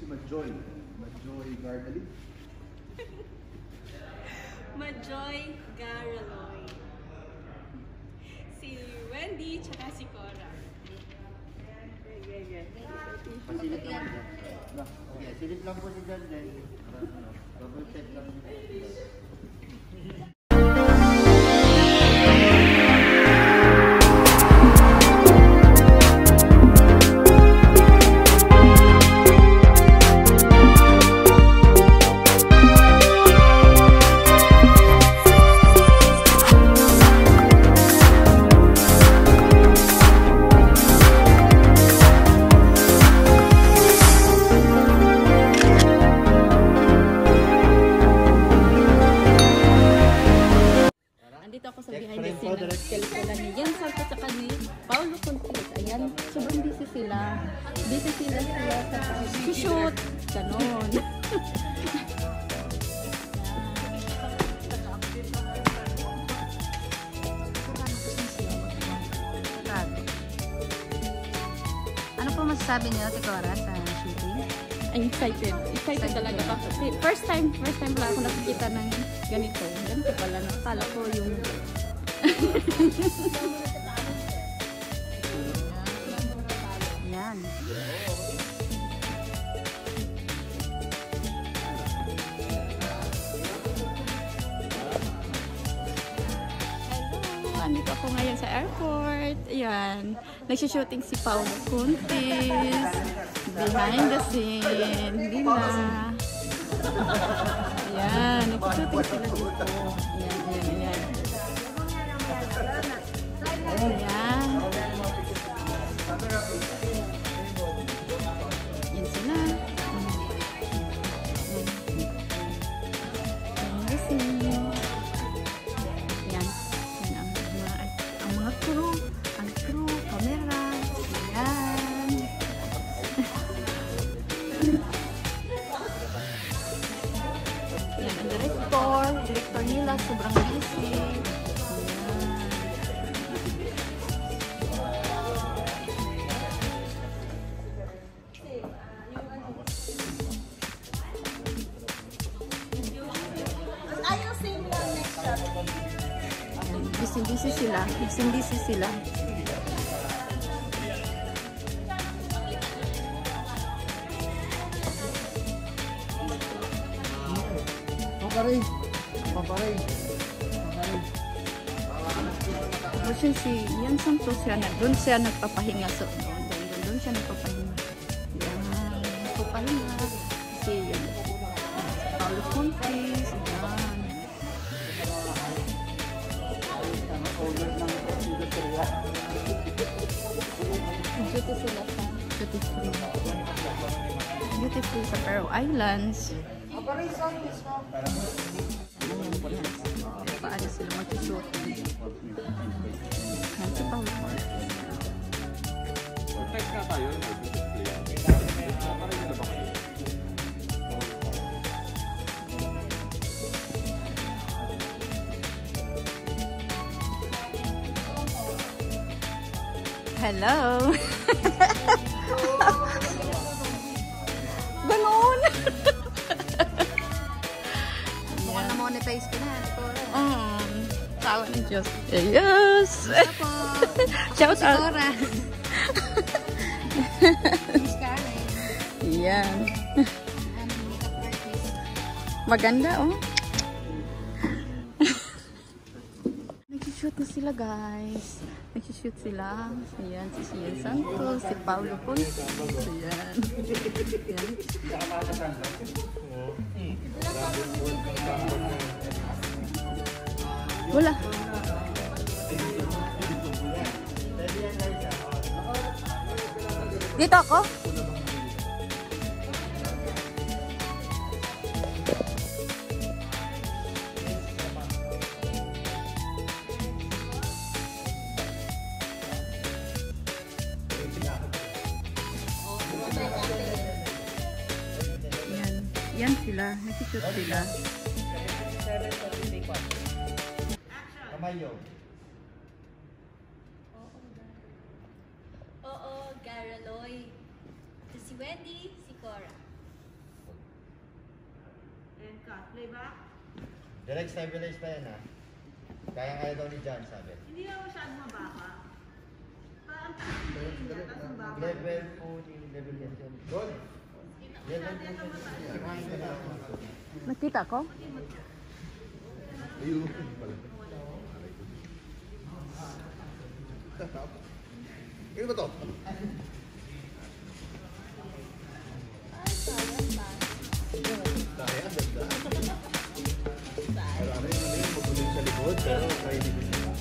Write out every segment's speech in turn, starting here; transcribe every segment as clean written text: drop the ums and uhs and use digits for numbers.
Majoy. Majoy Gargali. Majoy Garaloy. Si Wendy tsaka si Cora. Pasilip lang. Silip lang po si John din. Double check lang. Behind the scene ng pelikula ni Santos and Paolo Contis. Ayan, sobrang busy sila. Busy sila sa shoot. Ganon. Ano po masasabi niyo, Tikora, sa shooting? I'm excited. Excited talaga ako. Kasi first time pala ako nakikita ng ganito. Ganito pala. Nakakala ko yung yan. Andito ako ngayon sa airport. Ayan. Nagsushooting si Paolo Contis. Behind the scene. Hindi na. Ayan. Nagsushooting sila dito. Ayan, ayan, ayan. Ayan. Yan sila. Behind the scene. Ayan. Ayan ang mga crew. Ang crew, camera. Ayan. Ayan ang director. Director nila. Sobrang busy. Busy sila. Busy sila. Paparay. Kasi si Santos doon siya nagpapahinga. So, doon siya nagpapahinga. Yan. Nagpapahinga. Kasi yan. Paolo Contis. Yan. Beautiful sa Faroe Islands. Paano sila mag-shoot? Yan si Paolo Contis. Hello! Ganon! Mukhang na-monetize ka na, Tikora. Tawa ni Diyos. Yes! Shout out! Miss Karen. Yan. Maganda, oh. Nag-shoot na sila, guys. Nag-shoot sila. Ayan, si Santos, si Paolo Contis. Ayan. Ayan. Wala. Dito ako? Yan sila, nag-shoot sila. Kamayo. Oo, Garaloy. Si Wendy, si Cora. Direct stabilize pa yan ha. Kaya daw ni John sabi. Hindi na masyadong mababa. Parang taas niya, tapos ang baba. Level po yung level yan dyan. Gold! Level po yan. Nakita ko? Ayun pala. Ano ba to? Saya, ganda. Marami yung magulong sa likod, pero kaya hindi ko siya.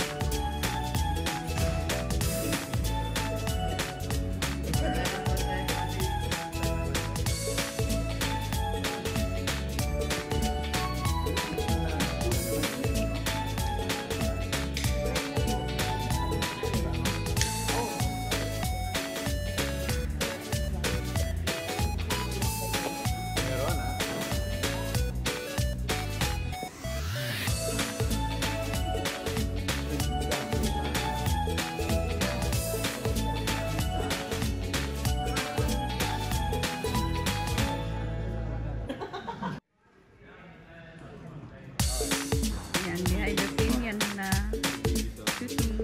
Yan, behind the scene, yan na shooting.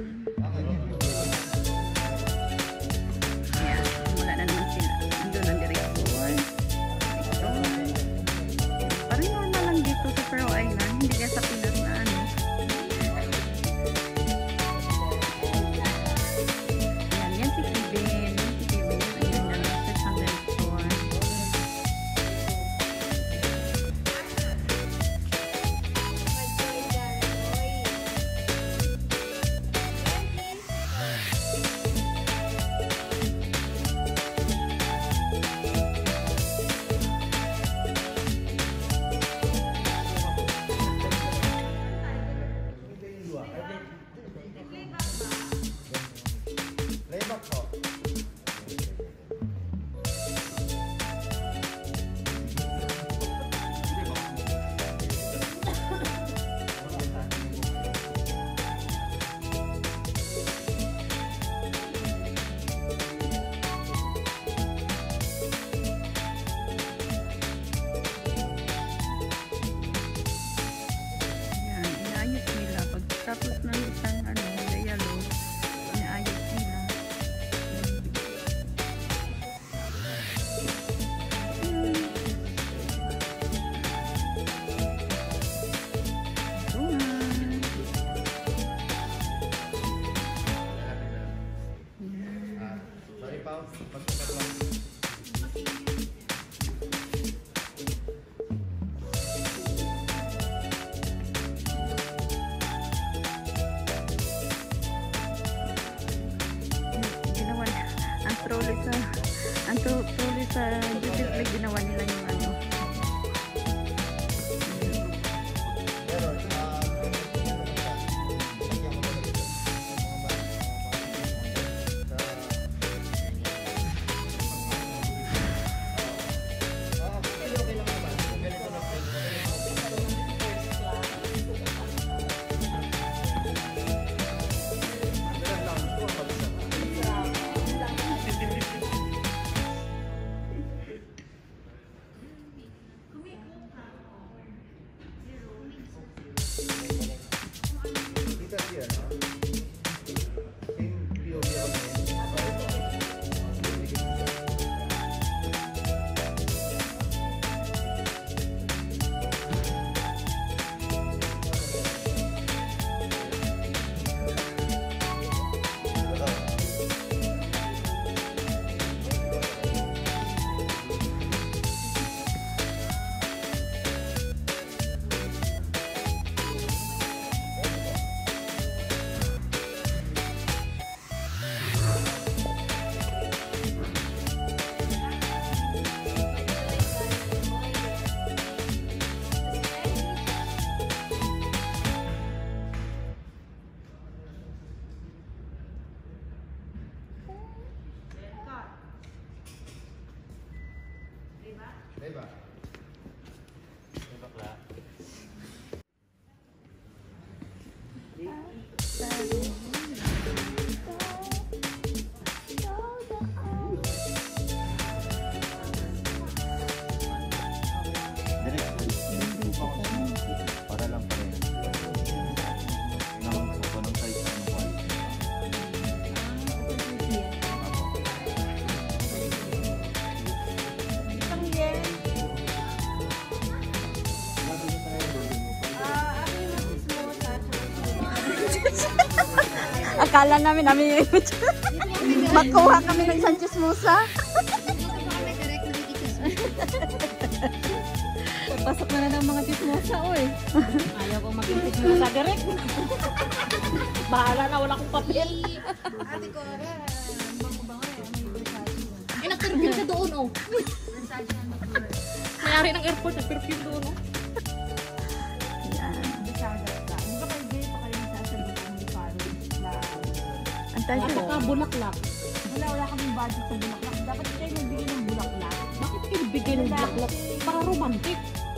Yan, wala na naman sila. Andun ang director. Ito. Parang normal lang dito sa Faroe Island. Hindi kaya sa Pinas na ano. Yan si Kevin. Yan si Kevin. Ayan na lang sa director. Playback po. Yan, inaayos nila. Pagkatapos ng isang dialogue, inaayos nila. Tungan. Sorry pa, pagkakat lang. Ginawa ang trolley sa duty flag, ginawa nila yung ano. Pero, kita siya, no? Same POV ako Diba? Bakla. Direct. Akala namin yung image. Makuha kami ng Santos Musa. Pasok na ng mga chismosa, oy. Ayaw kong maging chismosa direct. Bahala na, wala akong papel. Ate ko, Eh, nag-perfume ka doon, oh. Mayari ng airport, nag-perfume doon, oh. Ang tayo. Bulaklak. wala kaming budget sa bulaklak. Dapat kayo nagbigay ng bulaklak. Bakit kayo bigay ng bulaklak? Para romantic.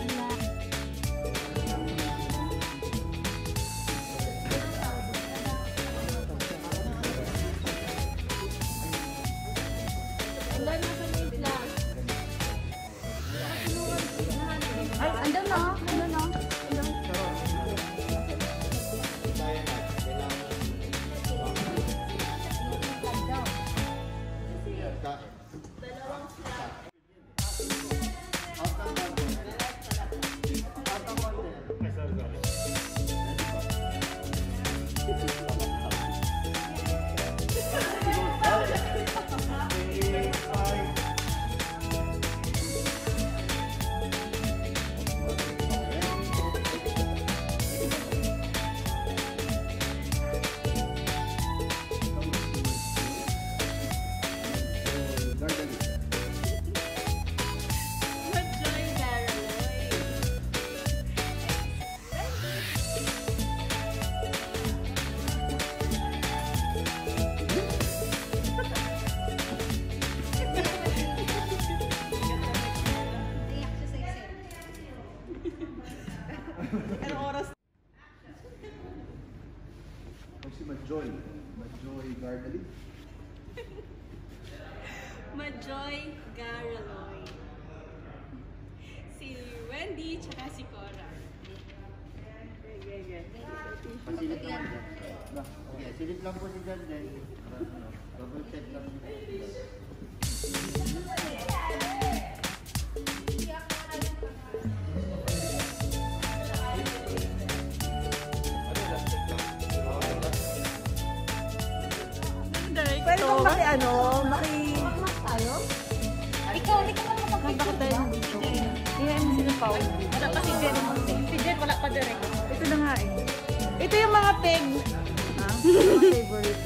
Andun na. Majoy Garaloy. Si Wendy tsaka si Cora. Pasilip lang po. Okay, silip lang po si John then. Double check lang. Pwede kong Ikaw na magpapakita. Iyan sila pa. Wala pa si Jen. Si Jen wala pa direct. Ito na nga eh. Ito yung mga peg. Mga favorite.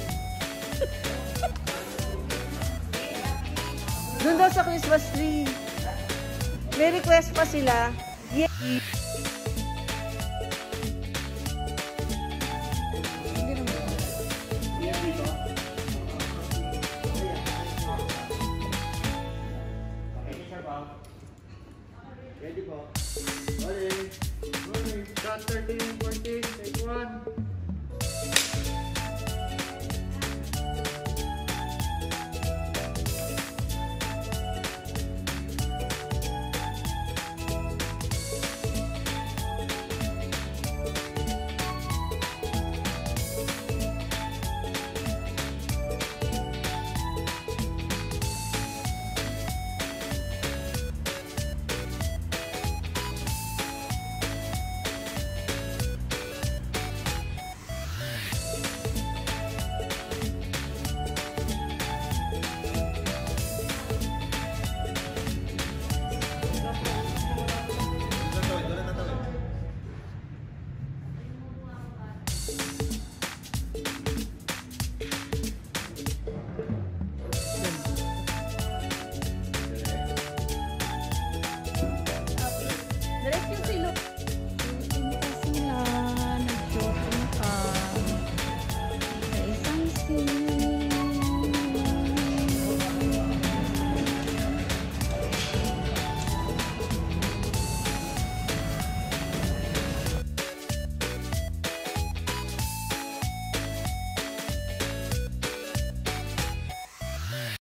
Doon daw sa Christmas tree. May request pa sila. Yeah.